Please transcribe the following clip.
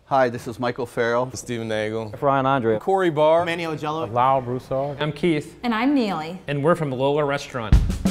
Hi, this is Michael Farrell. Stephen Nagel. Ryan Andre. Corey Barr. Manny Ogello. Lyle Broussard. I'm Keith. And I'm Neely. And we're from Lola Restaurant.